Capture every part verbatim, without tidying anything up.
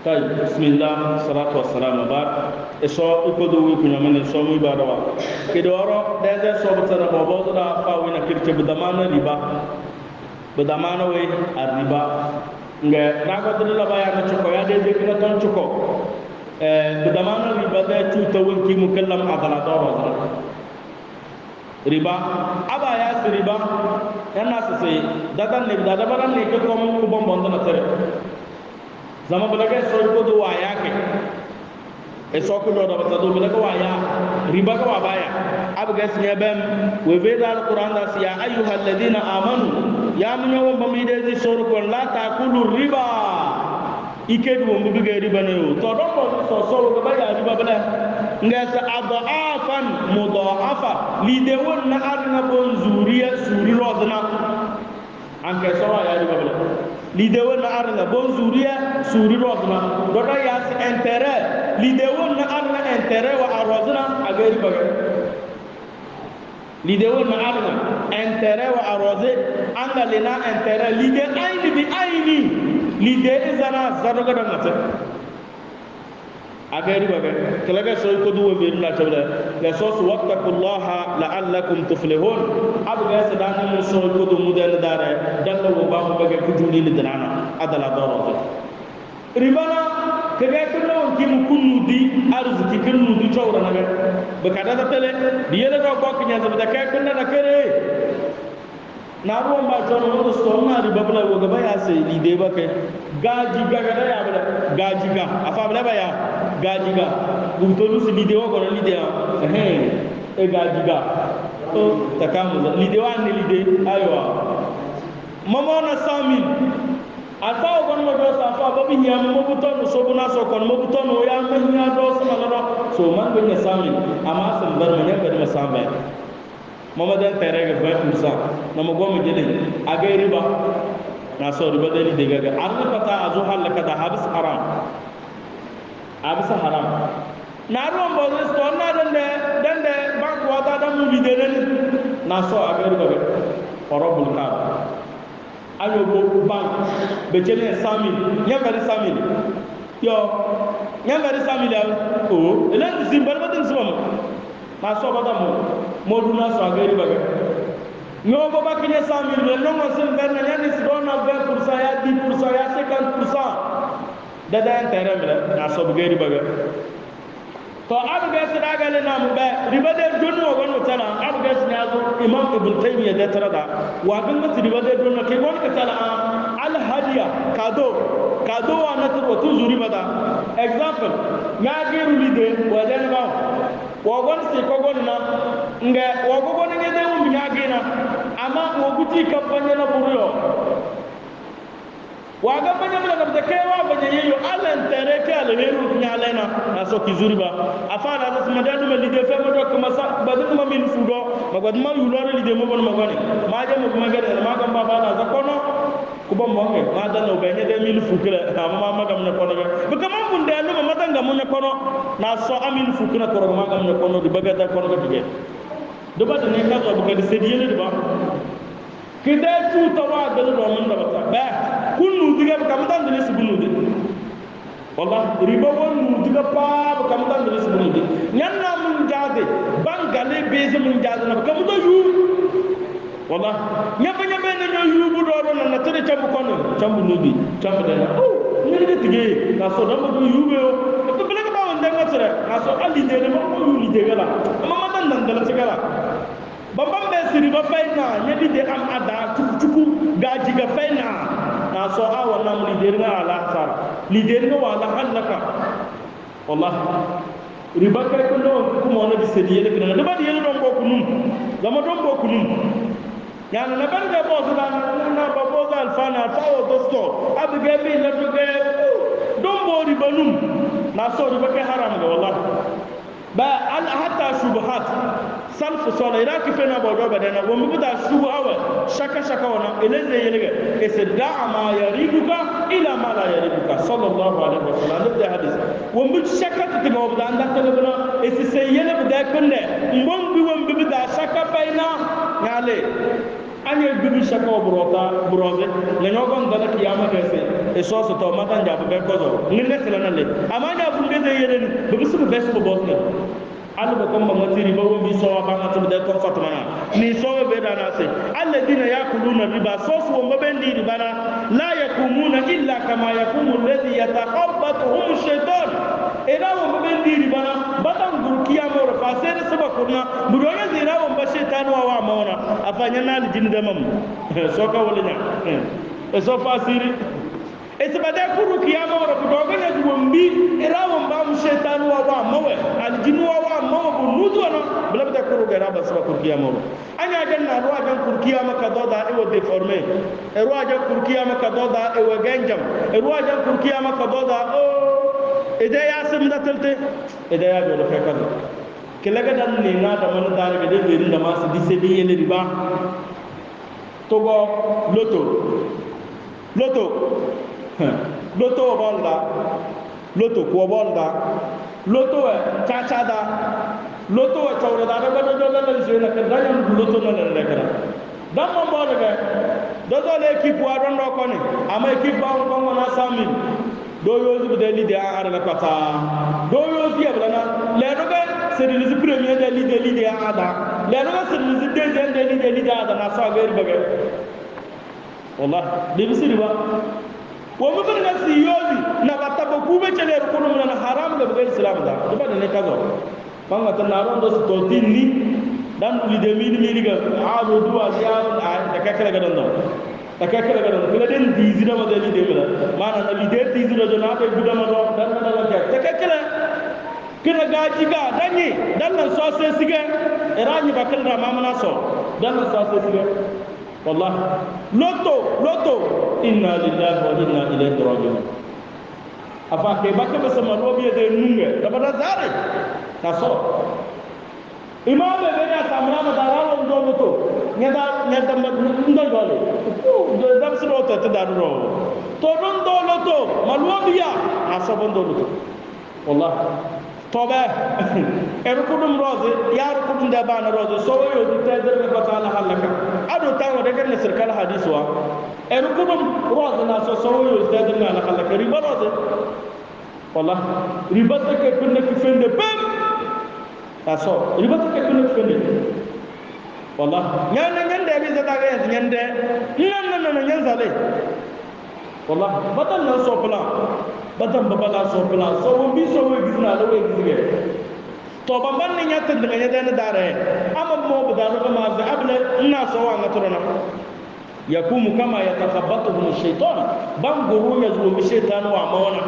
طيب بسم الله الصلاة والسلام بعد إسوا يكودو يكون من إسوا مي باروا كدورو ده سوا بتر بابو ده فاوينا كرتة بدمانة ربا بدمانة وين الربا nge nago de la baya na choko ya de de kina ton choko eh bedamana riba da tu tawon ki mukallam adala doro riba aba ya riba yana sai dadan ne da dabaran ne ke ko mun ko bon bon na tere zama balaga so ko do waya ke e so ko do da do balaga waya riba ka wabaya abu gas ne bam we ve da alquran da ya ayyuhal ladina amanu ya mun yawo bami de di so ko la taqulu riba ike do mo biga riba ne to do ko so so ko ba ya riba bala ngasa adafan mudafa li de wonna arna bon zuriya suri rodna an ke so ya riba bala lide wonna arna bon zuriya suri rodna dodo yas intérêt lide wonna arna intérêt wa arozna agari baga lide wonna arna intérêt wa aroze anga lena intérêt lide ayni bi ayni lide izana zadoga da ngata agari baga kalaga so ko duwo be la tabla la sos wattaqullaha la'allakum tuflihun abu ga sadana mo so ko du mudal dare dalla wo ba ko baga ko juli ni dana adala doro ribana kage ko no ki mu kunu di arzuki kunu di chawra na ga ba kada da tele biyele do ko ki nyaza da kay kunna na kare na ruwan ba tono mo so na riba bla wo ga ba ya sai li de ba ke gaji ga ga da ya bla gaji ga afa bla ba ya gaji ga butolu si li de wo ko li de eh e gaji ga to takamu li de wa ni li de aywa mama na samil ata o gon mo do sa fa ba bi nyam mo butono so buna so kon mo butono ya ma nya do so na do so man bi nya samil ama san bar ma nya bar ma sambe mama dan tere ga ba musa na mo gomo jeli agay riba na so riba dali de ga arna pata azu hal ka da habis haram habis haram na ro mo do so na dan de dan de ba ko ta da mu lidere na so agay riba ga horobul ka ayo go bank be jeli samil nya bari samil yo nya bari samil o elan zimbar badin suma na so bada mo modu na so agari baga no go bakine cent mille no mo sen ben na ni si dona vingt pour cent ya dix pour cent ya cinquante pour cent da da intérêt mele na so agari baga to abu ga sada gale na mu ba riba de donu go no tana abu ga sina zo imam ibn taymiyyah da tarada wa gan mati riba de donu ke gon ka tala al hadiya kado kado wa na to to zuri bada example ya giru lide wa den ba wogon si kogon na nga wogon nge de um nyaage na ama woguti kampanya na buriyo waga banya mala na de kewa banya yeyo alen tere ke ale heru nyale na na so kizuri ba afana na smadanu me lide fe mo do ko masa badu ma min fudo magad ma yulore lide mo bon magone ma je mo ma gade ma gam baba na zakono ko bom mo nge ma dan no benye de mil fukre ama ma gam na kono be kam mun de no ma tanga mun kono na so amin fukna ko ma gam na kono di baga da kono dige do ba ne ka so bu ka di sediyele di ba kide tu tawa da do mun da ba ba kunu diga kam tan de sibunu de wallahi riba wonu diga pa kam tan de sibunu de nyanna mun jade bangale beze mun jade na kam do yu wallahi nyaba nyaba na nyo yu bu do do na tere chambu kono chambu nudi chambu de na oh ni de tige na so da do yu be o to bele ka ba wonde ngatere na so ali de ma ko yu li de gala ma ma dan dan dala sigala babam be siri ba fayna nyadi de am ada cuku cuku gaji ga fayna na so a wala mu lider nga ala sar lider nga wala halaka wallahi riba kay ko no ko mo na di sedi yele bina da ba di yele don ko kunum lama don ko kunum yana na ban ga bo so da na ba bo ga alfana tawo dosto abu ga bi na to ga don bo riba num na so riba kay haram ga wallahi ba al hatta shubuhat salfu sola ira kifena bo do badana bo mu da shubu awa shaka shaka wana eleze yelega esda ma yaribuka ila ma la yaribuka sallallahu alaihi wasallam da hadis wo mu shaka ti mo da anda tele bana esi se yele bu da kunne mbon bi wo bi da shaka baina ngale anye bi shaka burota buroze le nyogon dala kiyama kese e so so to matan ja be ko zo ni ne sala nalle amanya bu be de yeden be bisu be so bo ne Allah ba kon ba matiri ba woni so ba ma tum de kon fatmana ni so be da na se alladina yakuluna riba so so mo be ndi riba na la yakumuna illa kama yakumu alladhi yatakhabbathu ash-shaytan ina mo be ndi riba na batan gurkiya mo ra fasere saba kunna budoya zira wo ba shaytan wa wa mauna afanya na aljin da mam so ka wala nya e so fasiri esibada kuru kiyama wara budoga na duwambi irawo mbam shaytan wa wa mawe aljinu wa wa mawe bunudu na blabda kuru ga raba saba kuru kiyama wara anya ganna ruwa gan kuru kiyama ka doda e wo deforme e ruwa gan kuru kiyama ka doda e wo ganjam e ruwa gan kuru kiyama ka doda o ede ya sim da telte ede ya do fe kaza kelaga dan ne na da man dare ga de be nda ma se dise bi yele riba togo loto loto loto bolda loto ko bolda loto e chacha da loto e chawra da ba do do la je na ka dañon loto na la le kara dam mo bolda be do do le équipe wa don do ko ni ama équipe ba ko mo na cent mille do yozi be de leader a ara pata do yozi e blana le do be c'est le premier de leader leader ada le do c'est le deuxième de leader leader ada na sa gari be wallah de bisiri ba ومن الناس يوزي نبات بكوبة شلي ركون من الحرام لبغير الإسلام ده تبى ده نكذب بانغ تنارون ده ستوتين ني دان ولي دمين ميري كا عادو دوا زيان تكاكلا كدن ده تكاكلا كدن كلا دين ديزي ده مدلي دملا ما أنا لي دين ديزي ده جنا ده بيدا ما ده دان ما ده كذا تكاكلا كنا gaji ga danyi dan nan so sai sige irani bakal da mamana so dan nan so sai sige والله لوتو لوتو إنا لله وإنا إليه راجعون أفاكي بكى بس ما هو بيده نونغ تبى زاري ناسو إمام بيجي أسمعنا مدارا لون لوتو نيدا نيدا ندل بالي ده دم سلوتة تدارو تورون دو لوتو ما هو بيا ناسو بندو لوتو والله توبة إركودم روزي يا إركودم دبان روزي سوى يودي تقدر بقتال حلقة أدو تاو دكان نسركال حديث وا إركودم روزي ناسو سوى يودي تقدر على حلقة ريبا روزي والله ريبا تك كنا كفند بام ناسو ريبا تك كنا كفند والله نيان نيان ده بيزا تاعي نيان ده نيان نيان نيان زالي والله بدل ناسو بلا badam babala so pla so wombi so we gizna do we gizge to bamban ni nyata de nganya den dare ama mo badaru ma za abla ina so wa ngatorona yakumu kama yatakhabbathu shaytan banguru yazu bi shaytan wa mawana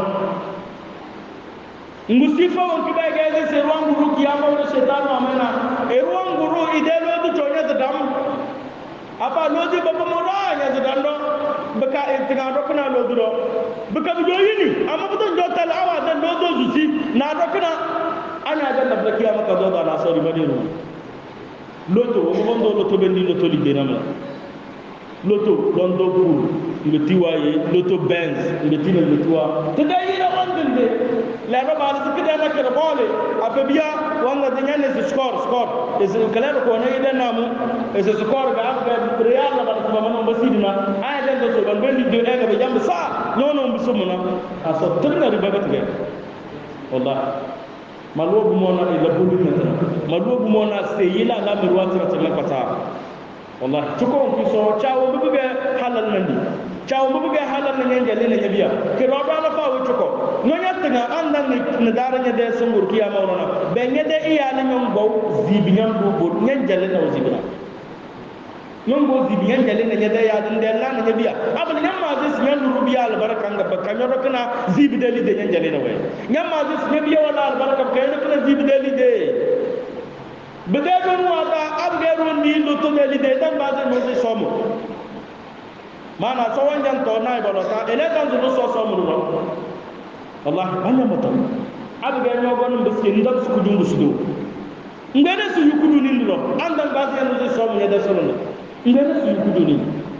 ngusifa won kiba gaze se wanguru kiyama wa shaytan wa mana e wanguru idelo du tonya dam apa lodi baba mo da nya dando baka intiga do kana lodi do baka do yini amma buton do tal awa dan do do zuci na do kana ana da na blakiya maka do da na sori badiru loto mo bondo loto bendi loto li denamla loto don do ku le tiwaye loto benz le tina le tiwa to dayira wandinde la no ba su kida na kira bole afabiya wanga de nyane se score score es kala ko na ida namu es score ga ga real la ba su mama basidina ay den do ban bendi de ga be jambe sa nono mbusumuna aso tunna riba gatge wallah malubu mona ila bulu nata malubu mona se yila la mirwati ta pata والله تكون في صو تشاو ببغى حلال مندي تشاو ببغى حلال نين جالين نبيا كرو بالا فاو تشكو نونيا تنا اندان ندار ني دي سمور كيا مورونا بن دي ايا نيوم بو زيب نيام دو بو نين جالين نو زيبنا نيوم بو زيب نين جالين ني دي يا دين دلا نبيا ابل نيام ما زي سنين روبيا البركه nga bakkanyo rokna zib deli de nyen jale na way nyam ma zis nabiya wala albaraka kay rokna zib deli de bede don wata abgeru ni luto deli de dan baze no se somo mana so wanjan to nay bolota ele tan zo so somo ro wallah banya mata abge nyogon mbiske ndam su kudum su do ngene su yukudu ni ro andal baze no se somo ne da solo ngene su yukudu ni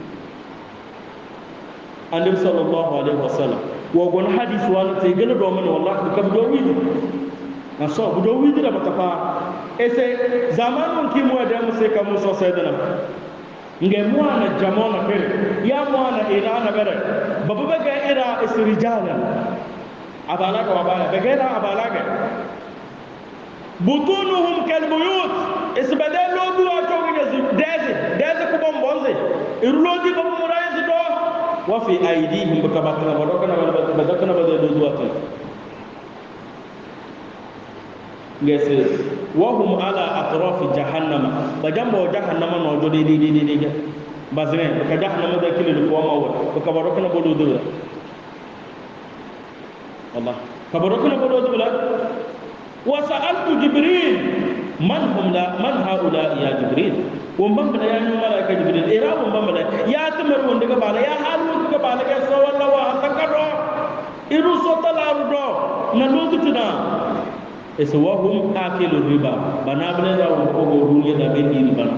annabi sallallahu alaihi wasallam wo gon hadith wala te gele do man wallahi kam do wi na so bu do wi dira batafa ese zamanu ki mo da musse kam so sedana nge mwana jamona pere ya mwana ina na bere babu ga ira الناس رجالا أبالغ وأبالغ بقينا أبالغ بطونهم كالبيوت اسبدل لو دو أتوقع دازي دازي كبام بوزي إرلودي كبام مرايز دو وفي أيديهم بكبتنا بدوكنا بدوكنا بدو دو أتوقع Yes, wahum ala atrafi jahannam. Bajambo jahannam no jodi di di di di. Bazne, ka jahannam da kile ko ma wa. Ka baro kana bodo dula. Allah. Ka baro kana bodo dula. Wa sa'altu Jibril, man hum la man haula ya Jibril. Wa mbam da ya ni malaika Jibril. Era wa mbam da ya tamar wonde ga bala ya halu ga bala ga so walla wa takado. Iru so talaru do. Na lutuna. Ese wahum akilu riba banabne da ko go duniya da ben dini bana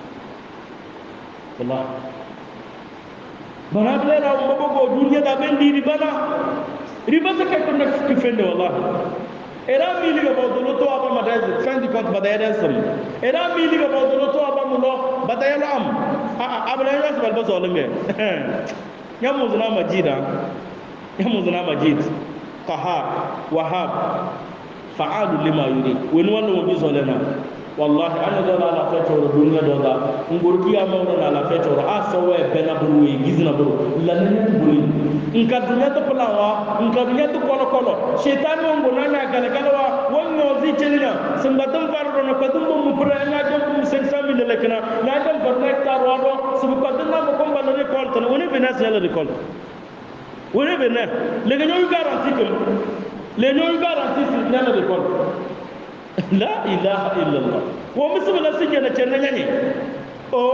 wallah banabne da ko go duniya da ben dini bana riba se ke kon nak ki fende wallah era mi liga bo do to aba madaz fendi kont badaya sam era mi liga bo do to aba mulo badaya am a abla yas bal baso lenge ya muzna majida ya muzna majid qahar wahab fa'alu lima yuri wen wala mo biso lena wallahi ana do la fa to dunya do da ngurki ya mawdo na la fa to a so we bena buru we gizna buru la ne buru inka dunya to palawa inka dunya to kolo kolo shaytan mo ngona na gala gala wa wonno zi chelina sambatum fardo na patum mo pura na jom cinq cent mille lekna na jom barnak tar wado subu padna mo komba le récolte woni bena c'est la récolte woni bena le ganyo garanti ko les non garantis sur la récolte la ilaha illallah wa muslim la sinja na cenna nyani o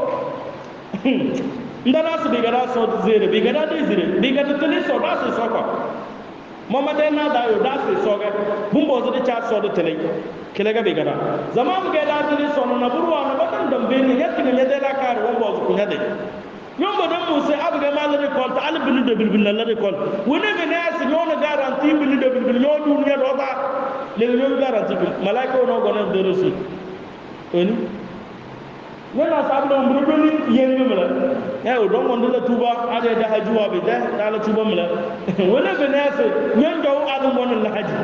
ndana su bigara so zere bigara de zere bigara tele so da so ko mama de na da yo da so ga bumbo de cha so de tele kele ga bigara zama mu ga da tele so na burwa na badan dambe ni yakki ne de la kar wombo ku nyade yombo dan musa abga mal récolte al bin de bil la récolte woni be nas non garantie bin de bil no dunya do ba le no garantie malaika no gonen de reçu oni wala sabdo mbru doni yengu mala ya o don wonde la tuba ade da hajuwa be da da la tuba mala woni be nas nyen do adu mon la haji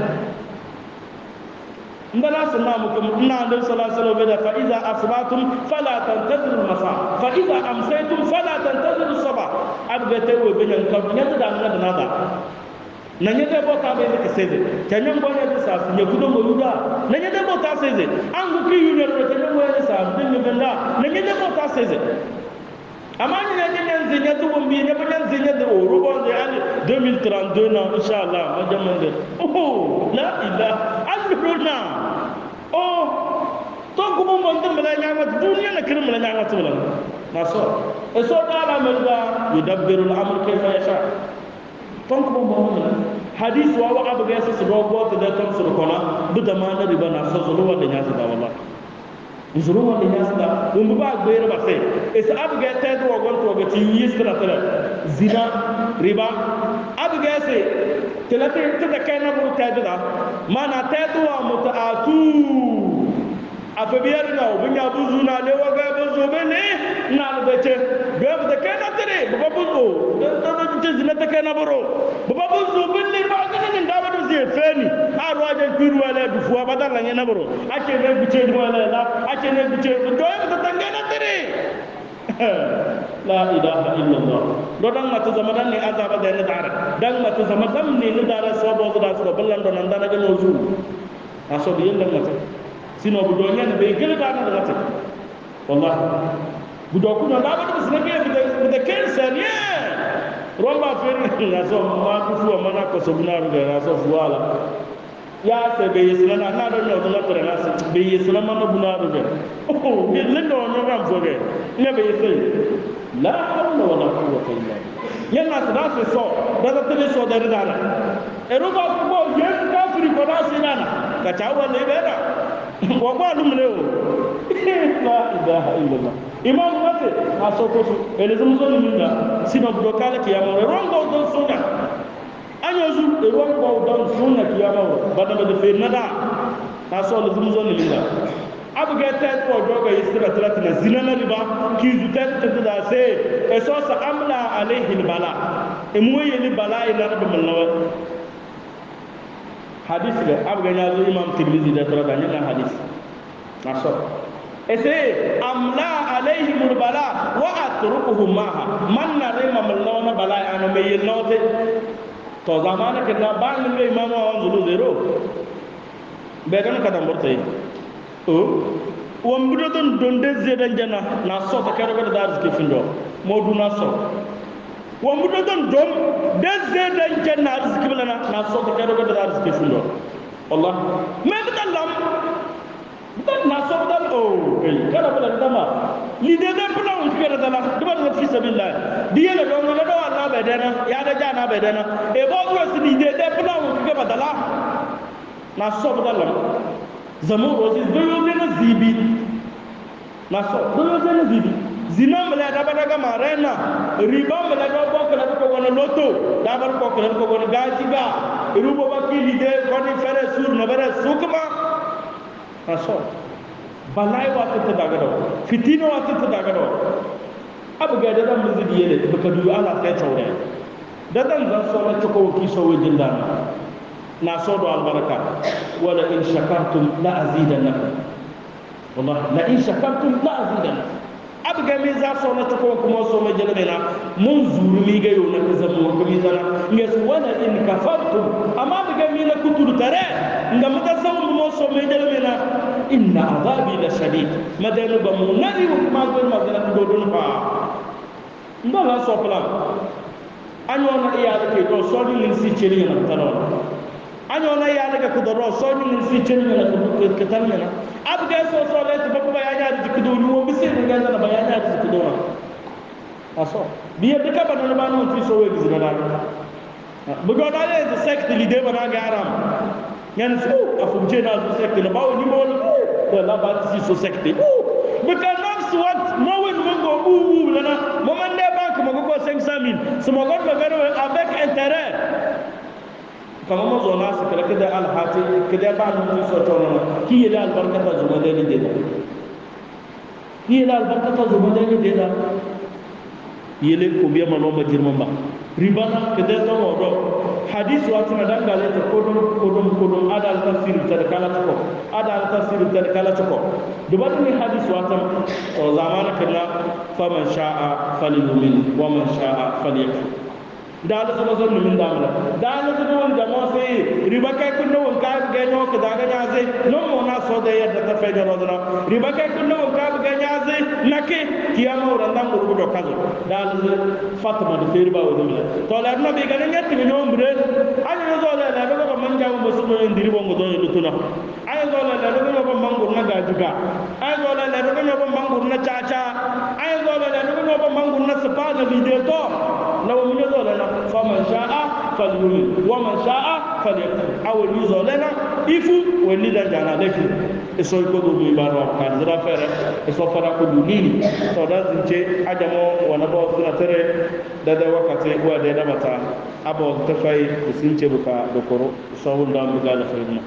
ndala sanamukum inna nabi sallallahu alaihi wasallam fa iza asbatum fala tantazuru masa fa iza amsaytum fala tantazuru sabah abga tewo be nyan kam nyata da ngada nada nanya de bota be ke seze tanyan bonya de sa nya kudo mo yuda nanya de bota seze angu ki yuno de tanyan bonya de sa bin benda nanya de bota seze amani na nyen zinya to bombi ne banyan zinya de o rubo de ali deux mille trente-deux na inshallah ma jamande oh la ilaha albruna oh to ko mo mondam bala nyama dunya na kirim bala nyama tula na so e so dala melda yudabbiru al-amr kayfa yasha ton ko mo mo hadith wa wa abu gasa su do go to da ton su ko na du da ma na riba na so zulu wala nya da wallahi zuru wala nya da um ba gbe ba fe e sa abu ga ta do go to ga ti yisra tala zina riba abu gasa telate tada kana buru ta da mana ta do wa mutaatu afabiyar na obunya buzu na le wa ga buzu be ne na da ce be da kana tare ba buzu da da ce zina ta kana buru ba buzu be ne ba ga ne da ba do zai feni a ruwaje firu wala du fuwa ba da lan na buru ake ne bice du wala la ake ne bice do ba ta tangana tare la ilaha illallah do dan mata zamadan ne azaba da ne dara dan mata zamadan ne ne dara so bo da so ballan do nan da ga no zu aso bi yalla mata sino bu do ñane be gëna da na da wallahi bu do ku na da ba do sene be be de ken sanye romba fer na so ma ku fu ma na ko so bunaru ga so fu wala ya se be yesna na na do no na tere na se be yesna ma na bunaru ga oh ni le do no ram so ge ne be yesna la hawla wala quwwata illa billah yana da se so da da tere so da da na e roba ko bo yes kafiri ko da se na ka tawa ne be da wa ba lu mle o la ilaha illallah imam mate asoko su elezum zo ni minda sino do kala ki yamore rongo do sunna anyo zu e rongo do sunna ki yamore bada be fe nada aso elezum zo ni minda abu ga ta ko do ga isra trat na zina na riba ki zu ta ta da se e so sa amla alaihi bala e mu yeli balai na do mun nawa hadis ga abga nyazo imam tirmidhi da tara da nyana hadis naso ese amla alaihim albala wa atrukuhum maha man na rema malona balai ano me yenote to zamana ke da ban me imam wa zulu zero be kan kada mortay o won budo don don de zedan jana na so ta kero ga da rizki findo modu na so won budo don don de zedan jana rizki bilana na so ta kero ga da rizki findo wallah me bidallam dan na so dan o kai kada bala dama li de de bula on kera dala dama da fi sabilillah diye la don la do Allah be dana ya da jana be dana e bo ko si li de de bula on kera dala na so bidallam zamu rozi doyo de na zibi na so doyo de na zibi zina mala da ba daga marena riba mala do bo ko la ko wona loto da bar ko ko ko wona gajiga rubo ba ki li de ko ni fere sur na bare sukma aso balai wa ta daga do fitino wa ta daga do abu ga da dan muzidi yele baka du ala ta tawre da dan zan so na ko ki so wajin da na so do albaraka wala in shakartum la azidannakum wallahi la in shakartum la azidannakum abu ga me za so na ko kuma so ma jele na mun zuru mi ga yo na kazamu ko mi zana nges wala in kafartum amma ga mi na kutur tare ngam ta sawu mo so me jele na inna azabi la shadid madanu ba mu nari ma ko ma gana do don fa ndala so plan anyo na iya ke do so ni si chiri na taro anyo na iya ke ko do so ni si chiri na ko ke tan na ab ga so so le ti ba ya nya di ko do ni wo bisi ni ga na ba ya nya di ko do na aso biye de ka ba no ba no ti so we gi na bu go da le sect l'idée ba na ga aram yan su afu jena su secte na bawo ni mo de la ba si so secte because that's what no we go u u lana mo man de bank mo go cinq cent mille so mo go be avec intérêt kama mo zona se kala kida al hati kida ba no so to na ki ila al barakata zuma de ni de da ki ila al barakata zuma de ni de da yele ko biya malo ma jirman ba ribana kida to mo do hadis watina dangale to kodon kodon kodon adal tafsir tan kala to adal tafsir tan kala to do badni hadis watam o zamana kana faman sha'a falyumin wa man sha'a falyakfur dal so so min damla dal so won jamo se riba kay ko no ka ga no ka daga nyaase no mo na so de yadda ta fe do dara riba kay ko no ka ga nyaase nake kiyama randa ngurbu do kazo dal fatma de ferba o dum to la no be ga nyatti mi no mbre ani no zo la la do ko man jaw mo so mo ndiri bo ngo do lutuna ay zo la la do ko mangur na ga juga ay zo la la do ko mangur na chacha ay zo la la do ko mangur na spa na video to law mi zo la faman sha'a falyumin wa man sha'a falyakfur aw yuzo lana ifu woni da jana lefi e so ko do mi baro ka dira fere e so fara ko du nini to da zinche ajamo wana bo suna tere da da wakati wa da da mata abo tafai zinche buka dokoro so wonda mi gala fayna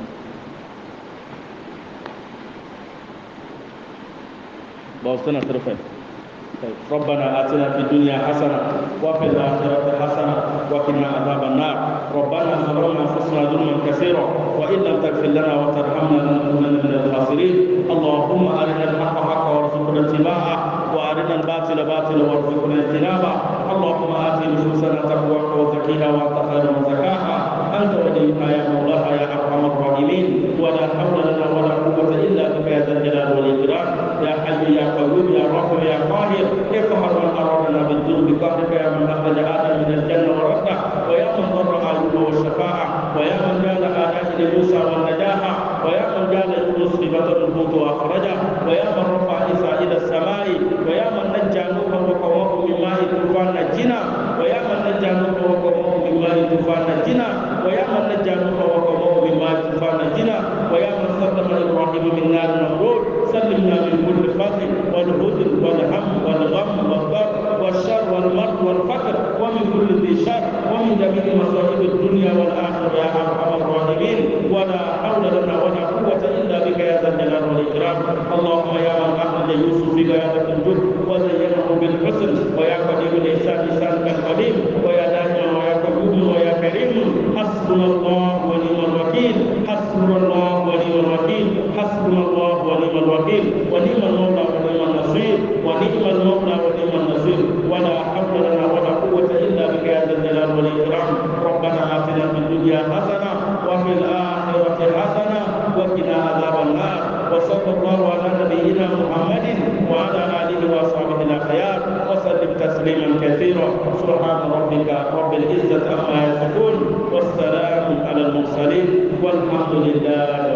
bo suna tere ربنا آتنا في الدنيا حسنة وفي الآخرة حسنة وقنا عذاب النار ربنا ظلمنا أنفسنا ظلما كثيرا وإن لم تغفر لنا وترحمنا لنكونن من الخاسرين اللهم أرنا الحق حقا وارزقنا اتباعه وأرنا الباطل باطلا وارزقنا اجتنابه اللهم آت نفوسنا تقواها وزكيها وأنت خير من زكاها أنت وليها يا مولاها يا أرحم الراحمين ولا حول لنا ولا قوة إلا بك يا ذا الجلال والإكرام يا حي يا قيوم يا رب يا قاهر اقهر من أرادنا بالذنوب بقهرك يا من أخرج آدم من الجنة ورده ويا من ضر آدم والشفاعة ويا من جعل آيات لموسى والنجاحة ويا من جعل يونس لبطل الحوت وأخرجه ويا من رفع عيسى إلى السماء ويا من نجى نوحا وقومه من ماء الطوفان نجنا ويا من نجى نوحا وقومه من ماء الطوفان نجنا ويا من نجى نوحا وقومه من ماء الطوفان نجنا ويا من سلم إبراهيم من نار النمرود سلمنا من كل فضل والهدر والهم والغم والضر والشر والمرض والفقر ومن كل ذي شر ومن جميع مصائب الدنيا والآخرة يا أرحم الراحمين ولا حول لنا ولا قوة إلا بك يا ذا الجلال والإكرام اللهم يا من أخرج يوسف بغاية الجد وزينه بالحسن ويا قديم الإحسان إحسانك القديم ويا دائما كريم حسبنا الله ونعم الوكيل حسبنا الله ونعم الوكيل حسبنا الله ونعم الوكيل ونعم المولى ونعم النصير ونعم المولى ونعم النصير ولا حول لنا ولا قوة إلا بك يا ذا الجلال والإكرام ربنا آتنا في الدنيا حسنة وفي الآخرة حسنة وقنا عذاب النار وصلى الله على نبينا محمد وعلى آله وصحبه الأخيار وسلم تسليما كثيرا سبحان ربك رب العزة عما يصفون والسلام على المرسلين والحمد لله